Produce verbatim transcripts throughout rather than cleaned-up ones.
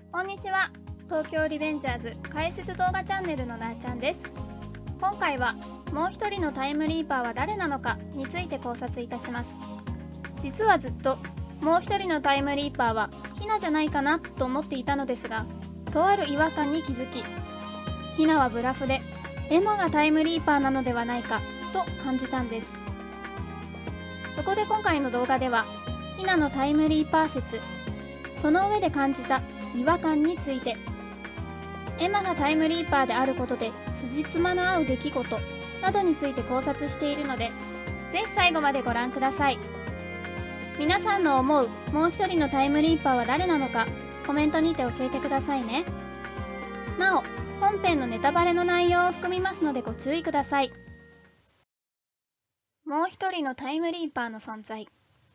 こんにちは。東京リベンジャーズ解説動画チャンネルのなーちゃんです。今回はもう一人のタイムリーパーは誰なのかについて考察いたします。実はずっともう一人のタイムリーパーはヒナじゃないかなと思っていたのですが、とある違和感に気づき、ヒナはブラフでエマがタイムリーパーなのではないかと感じたんです。そこで今回の動画ではヒナのタイムリーパー説、その上で感じた違和感について、エマがタイムリーパーであることで辻褄の合う出来事などについて考察しているので、ぜひ最後までご覧ください。皆さんの思うもう一人のタイムリーパーは誰なのかコメントにて教えてくださいね。なお、本編のネタバレの内容を含みますのでご注意ください。もう一人のタイムリーパーの存在。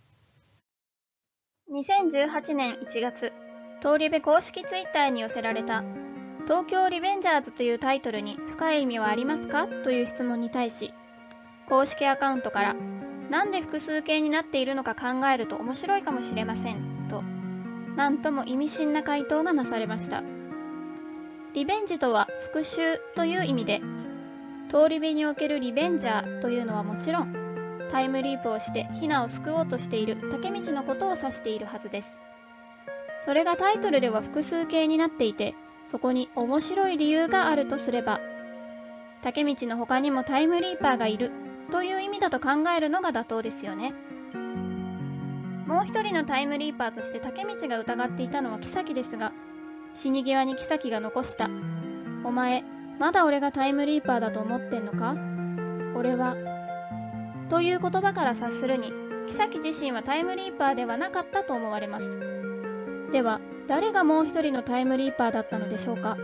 にせんじゅうはちねんいちがつ、東リベ公式ツイッターに寄せられた東京リベンジャーズというタイトルに深い意味はありますかという質問に対し、公式アカウントからなんで複数形になっているのか考えると面白いかもしれませんと、なんとも意味深な回答がなされました。リベンジとは復讐という意味で、東リベにおけるリベンジャーというのはもちろん、タイムリープをしてヒナを救おうとしている竹道のことを指しているはずです。それがタイトルでは複数形になっていて、そこに面白い理由があるとすれば、竹道の他にもタイムリーパーがいるという意味だと考えるのが妥当ですよね。もう一人のタイムリーパーとして竹道が疑っていたのは妃ですが、死に際に妃が残した「お前、まだ俺がタイムリーパーだと思ってんのか？俺は」という言葉から察するに、妃自身はタイムリーパーではなかったと思われます。では、誰がもう一人のタイムリーパーだったのでしょうか。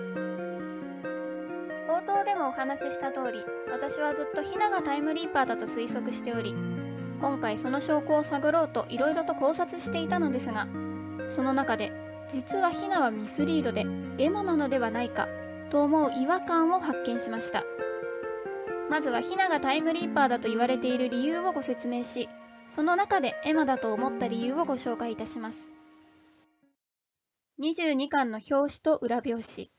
冒頭でもお話しした通り、私はずっとヒナがタイムリーパーだと推測しており、今回その証拠を探ろうといろいろと考察していたのですが、その中で実はヒナはミスリードでエマなのではないかと思う違和感を発見しました。まずはヒナがタイムリーパーだと言われている理由をご説明し、その中でエマだと思った理由をご紹介いたします。にじゅうにかんの表紙と裏表紙。ヒ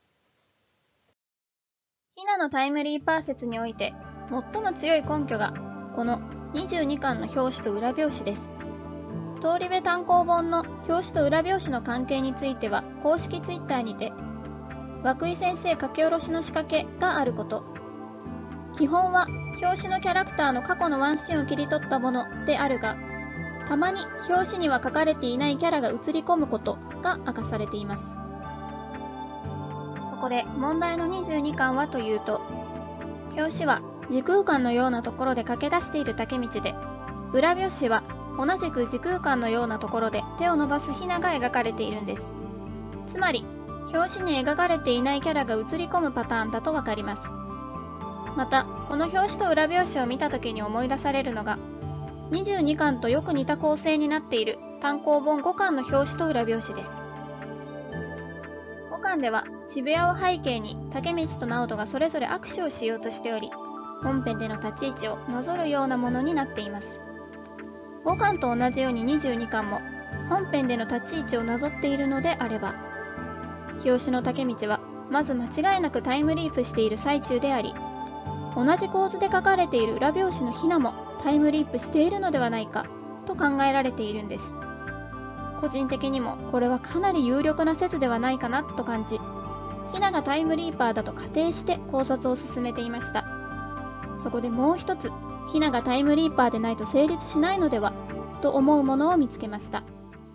ナのタイムリーパー説において最も強い根拠がこのにじゅうにかんの表紙と裏表紙です。東リベ単行本の表紙と裏表紙の関係については公式ツイッターにて、涌井先生書き下ろしの仕掛けがあること、基本は表紙のキャラクターの過去のワンシーンを切り取ったものであるが、たまに表紙には書かれていないキャラが映り込むことが明かされています。そこで問題のにじゅうにかんはというと、表紙は時空間のようなところで駆け出している竹道で、裏表紙は同じく時空間のようなところで手を伸ばすヒナが描かれているんです。つまり表紙に描かれていないキャラが映り込むパターンだとわかります。またこの表紙と裏表紙を見た時に思い出されるのが、にじゅうにかんとよく似た構成になっている単行本ごかんの表紙と裏表紙です。ごかんでは渋谷を背景に竹道と直人がそれぞれ握手をしようとしており、本編での立ち位置をなぞるようなものになっています。ごかんと同じようににじゅうにかんも本編での立ち位置をなぞっているのであれば、表紙の竹道はまず間違いなくタイムリープしている最中であり、同じ構図で書かれている裏表紙のヒナもタイムリープしているのではないかと考えられているんです。個人的にもこれはかなり有力な説ではないかなと感じ、ヒナがタイムリーパーだと仮定して考察を進めていました。そこでもう一つ、ヒナがタイムリーパーでないと成立しないのではと思うものを見つけました。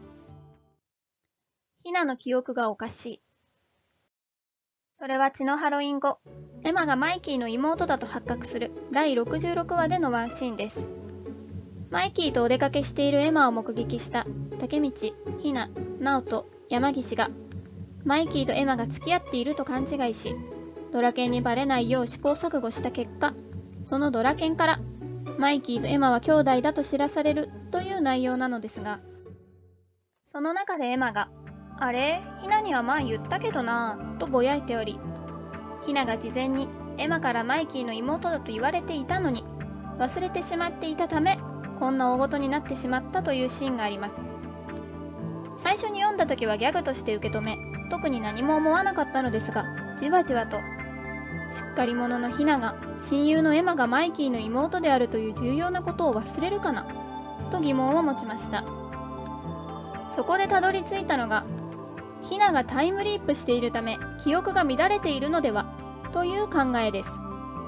ヒナの記憶がおかしい。それは血のハロウィン後、エマがマイキーの妹だと発覚するだいろくじゅうろくわでのワンシーンです。マイキーとお出かけしているエマを目撃した竹道、ヒナ、直人、山岸がマイキーとエマが付き合っていると勘違いし、ドラケンにバレないよう試行錯誤した結果、そのドラケンからマイキーとエマは兄弟だと知らされるという内容なのですが、その中でエマがあれ、ヒナには前言ったけどなぁとぼやいており、ヒナが事前にエマからマイキーの妹だと言われていたのに忘れてしまっていたため、こんな大ごとになってしまったというシーンがあります。 最初に読んだ時はギャグとして受け止め、特に何も思わなかったのですが、じわじわと、しっかり者のヒナが親友のエマがマイキーの妹であるという重要なことを忘れるかなと疑問を持ちました。そこでたどり着いたのが、ヒナがタイムリープしているため記憶が乱れているのではという考えです。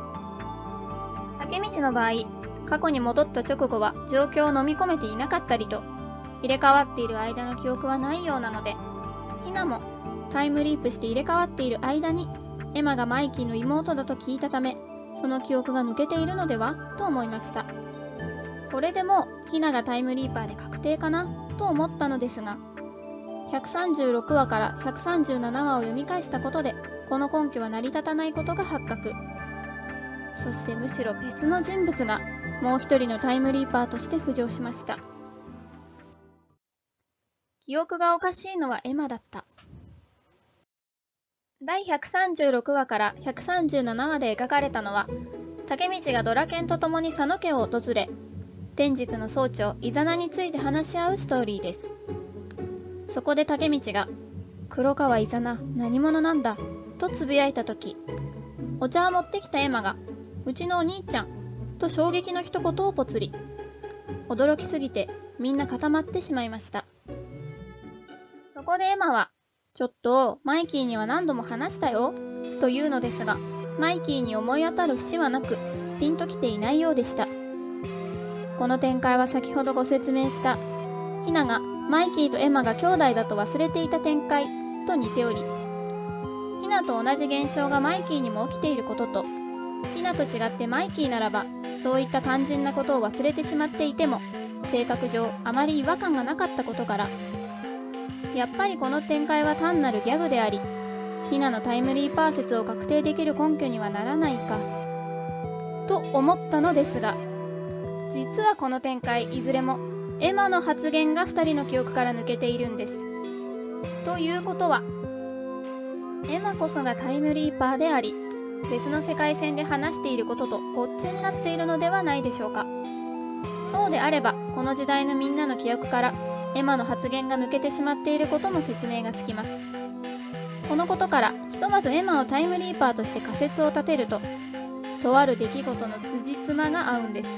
竹道の場合、過去に戻った直後は状況を飲み込めていなかったりと、入れ替わっている間の記憶はないようなので、ヒナもタイムリープして入れ替わっている間にエマがマイキーの妹だと聞いたため、その記憶が抜けているのではと思いました。これでもうヒナがタイムリーパーで確定かなと思ったのですが、ひゃくさんじゅうろくわからひゃくさんじゅうななわを読み返したことで、この根拠は成り立たないことが発覚。そしてむしろ別の人物がもう一人のタイムリーパーとして浮上しました。記憶がおかしいのはエマだった。だいひゃくさんじゅうろくわからひゃくさんじゅうななわで描かれたのは、竹道がドラケンと共に佐野家を訪れ、天竺の総長イザナについて話し合うストーリーです。そこで竹道が、黒川イザナ、何者なんだとつぶやいたとき、お茶を持ってきたエマが、うちのお兄ちゃんと衝撃の一言をぽつり。驚きすぎてみんな固まってしまいました。そこでエマは、ちょっとマイキーには何度も話したよというのですが、マイキーに思い当たる節はなく、ピンときていないようでした。この展開は先ほどご説明したヒナがマイキーとエマが兄弟だと忘れていた展開と似ており、ヒナと同じ現象がマイキーにも起きていることと、ヒナと違ってマイキーならばそういった肝心なことを忘れてしまっていても、性格上あまり違和感がなかったことから、やっぱりこの展開は単なるギャグであり、ヒナのタイムリーパー説を確定できる根拠にはならないかと思ったのですが、実はこの展開いずれもエマの発言がふたりの記憶から抜けているんです。ということは、エマこそがタイムリーパーであり、別の世界線で話していることとごっちゃになっているのではないでしょうか。そうであれば、この時代のみんなの記憶からエマの発言が抜けてしまっていることも説明がつきます。このことから、ひとまずエマをタイムリーパーとして仮説を立てると、とある出来事の辻褄が合うんです。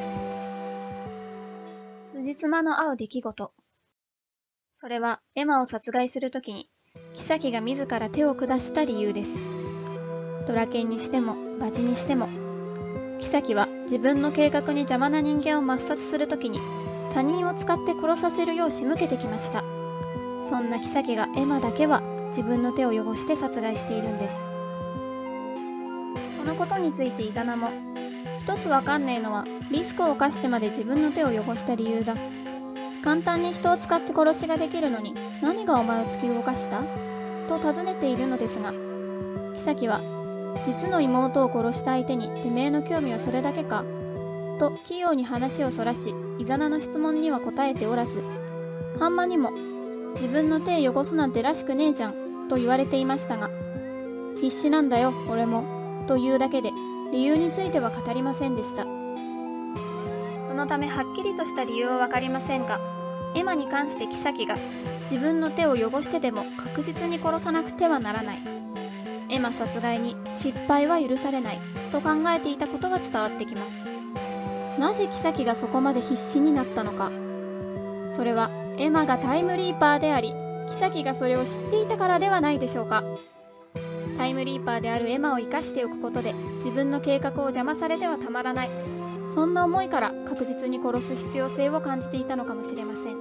辻褄の合う出来事。それは、エマを殺害するときに、妃が自ら手を下した理由です。ドラケンにしても、バチにしても、妃は自分の計画に邪魔な人間を抹殺するときに、他人を使って殺させるよう仕向けてきました。そんな妃がエマだけは自分の手を汚して殺害しているんです。このことについてイザナも、一つわかんねえのはリスクを冒してまで自分の手を汚した理由だ。簡単に人を使って殺しができるのに何がお前を突き動かしたと尋ねているのですが、妃は、実の妹を殺した相手にてめえの興味はそれだけかと器用に話をそらし、イザナの質問には答えておらず、ハンマにも自分の手汚すなんてらしくねえじゃんと言われていましたが、必死なんだよ俺もというだけで理由については語りませんでした。そのためはっきりとした理由はわかりませんが、エマに関して妃が自分の手を汚してでも確実に殺さなくてはならない、エマ殺害に失敗は許されないと考えていたことが伝わってきます。なぜ妃がそこまで必死になったのか。それはエマがタイムリーパーであり、妃がそれを知っていたからではないでしょうか。タイムリーパーであるエマを生かしておくことで自分の計画を邪魔されてはたまらない、そんな思いから確実に殺す必要性を感じていたのかもしれません。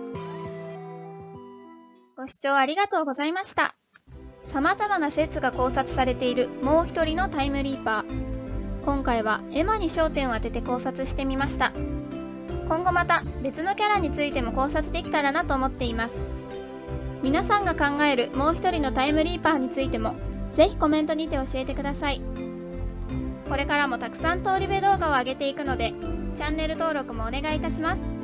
ご視聴ありがとうございました。様々な説が考察されているもう一人のタイムリーパー。今回はエマに焦点を当てて考察してみました。今後また別のキャラについても考察できたらなと思っています。皆さんが考えるもう一人のタイムリーパーについてもぜひコメントにて教えてください。これからもたくさん通り部動画を上げていくのでチャンネル登録もお願いいたします。